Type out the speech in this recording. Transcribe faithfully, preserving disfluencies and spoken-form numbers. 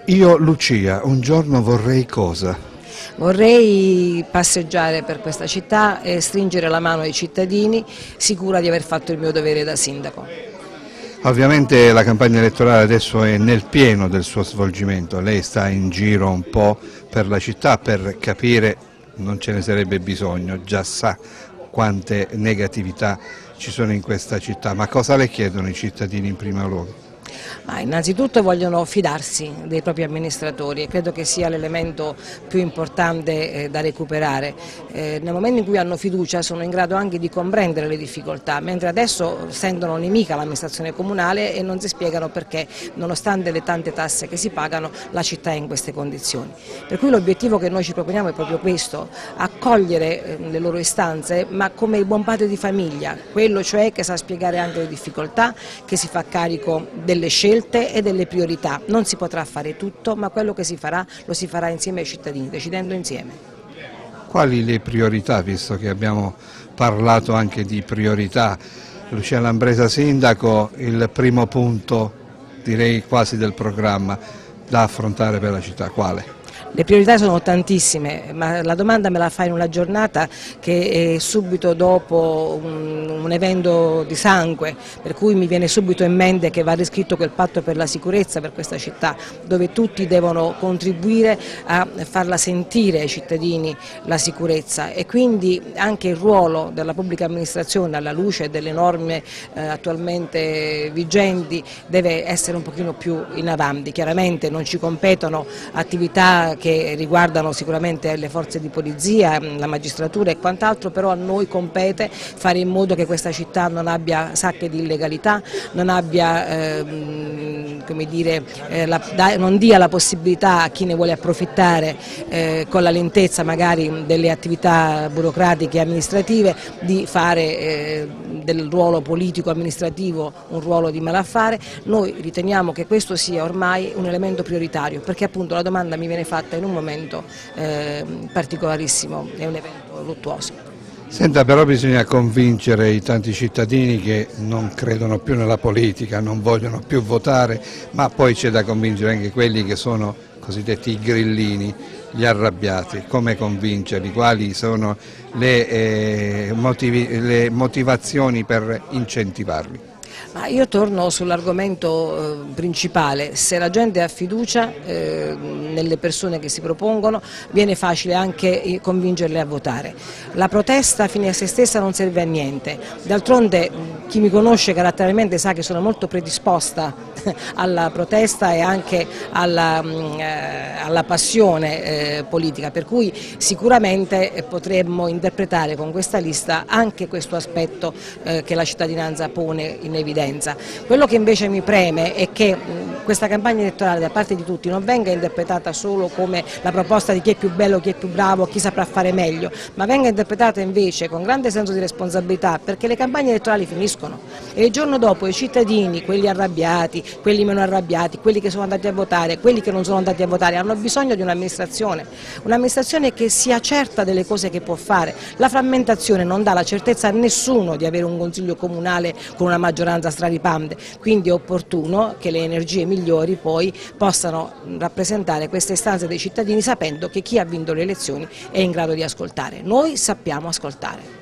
Io, Lucia, un giorno vorrei cosa? Vorrei passeggiare per questa città e stringere la mano ai cittadini, sicura di aver fatto il mio dovere da sindaco. Ovviamente la campagna elettorale adesso è nel pieno del suo svolgimento, lei sta in giro un po' per la città per capire, non ce ne sarebbe bisogno, già sa quante negatività ci sono in questa città, ma cosa le chiedono i cittadini in primo luogo? Ma innanzitutto vogliono fidarsi dei propri amministratori e credo che sia l'elemento più importante eh, da recuperare. Eh, nel momento in cui hanno fiducia sono in grado anche di comprendere le difficoltà, mentre adesso sentono nemica l'amministrazione comunale e non si spiegano perché, nonostante le tante tasse che si pagano, la città è in queste condizioni. Per cui l'obiettivo che noi ci proponiamo è proprio questo, accogliere eh, le loro istanze, ma come il buon padre di famiglia, quello cioè che sa spiegare anche le difficoltà, che si fa carico delle scelte e delle priorità. Non si potrà fare tutto, ma quello che si farà lo si farà insieme ai cittadini, decidendo insieme. Quali le priorità, visto che abbiamo parlato anche di priorità? Lucia Lambresa sindaco, il primo punto direi quasi del programma da affrontare per la città, quale? Le priorità sono tantissime, ma la domanda me la fa in una giornata che è subito dopo un, un evento di sangue, per cui mi viene subito in mente che va riscritto quel patto per la sicurezza per questa città, dove tutti devono contribuire a farla sentire ai cittadini la sicurezza e quindi anche il ruolo della pubblica amministrazione alla luce delle norme eh, attualmente vigenti deve essere un pochino più in avanti. Chiaramente non ci competono attività che riguardano sicuramente le forze di polizia, la magistratura e quant'altro, però a noi compete fare in modo che questa città non abbia sacche di illegalità, non, abbia, ehm, come dire, eh, la, da, non dia la possibilità a chi ne vuole approfittare eh, con la lentezza magari delle attività burocratiche e amministrative di fare eh, del ruolo politico amministrativo un ruolo di malaffare. Noi riteniamo che questo sia ormai un elemento prioritario, perché appunto la domanda mi viene fatta in un momento eh, particolarissimo, è un evento luttuoso. Senta, però bisogna convincere i tanti cittadini che non credono più nella politica, non vogliono più votare, ma poi c'è da convincere anche quelli che sono cosiddetti i grillini, gli arrabbiati. Come convincerli? Quali sono le, eh, motivi, le motivazioni per incentivarli? Ma io torno sull'argomento eh, principale, se la gente ha fiducia eh, nelle persone che si propongono viene facile anche convincerle a votare. La protesta fine a se stessa non serve a niente, d'altronde chi mi conosce caratterialmente sa che sono molto predisposta alla protesta e anche alla, eh, alla passione eh, politica, per cui sicuramente potremmo interpretare con questa lista anche questo aspetto eh, che la cittadinanza pone in evidenza. Quello che invece mi preme è che mh, questa campagna elettorale da parte di tutti non venga interpretata solo come la proposta di chi è più bello, chi è più bravo, chi saprà fare meglio, ma venga interpretata invece con grande senso di responsabilità, perché le campagne elettorali finiscono e il giorno dopo i cittadini, quelli arrabbiati, quelli meno arrabbiati, quelli che sono andati a votare, quelli che non sono andati a votare, hanno bisogno di un'amministrazione, un'amministrazione che sia certa delle cose che può fare. La frammentazione non dà la certezza a nessuno di avere un consiglio comunale con una maggioranza straripante, quindi è opportuno che le energie migliori poi possano rappresentare queste istanze dei cittadini sapendo che chi ha vinto le elezioni è in grado di ascoltare. Noi sappiamo ascoltare.